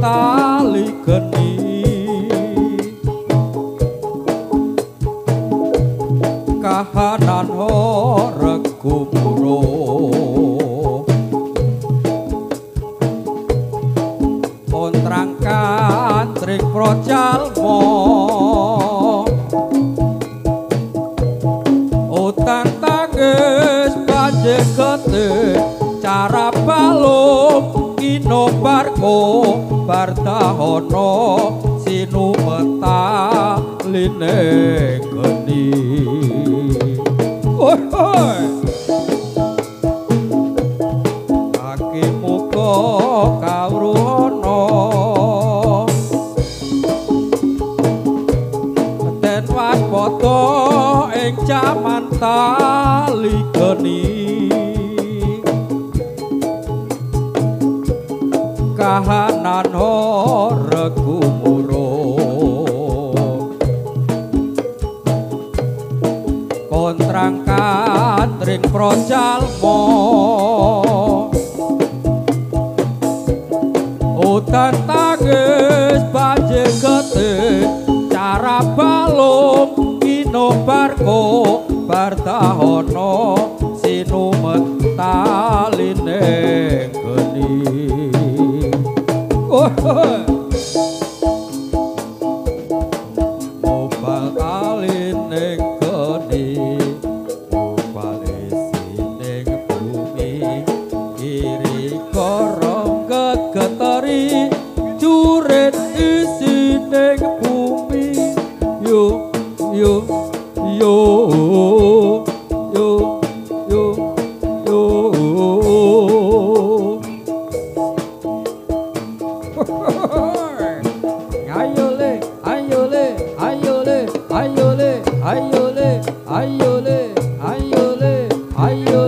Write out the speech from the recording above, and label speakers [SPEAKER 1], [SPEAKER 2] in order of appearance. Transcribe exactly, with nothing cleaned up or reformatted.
[SPEAKER 1] tali geni kahanan regu muruh kontrang kantring projalmo utang tangis banjir gede cara balung kino barko bardahono sinu metaline geni oi oi kaki muka kawruhono ten waspada ing jaman tali geni kahanan regu muruh kontrang kantring projalmo udan tangis banjir gede cara balung kino barko bardahono sinumet taline geni oh, oh. Mobal taline geni mobal isining bumi kiri korong gegeteri jurit isining bumi yo yo yo yo yo yo ayole ayole ayole ayole ayole ayole ayole ayole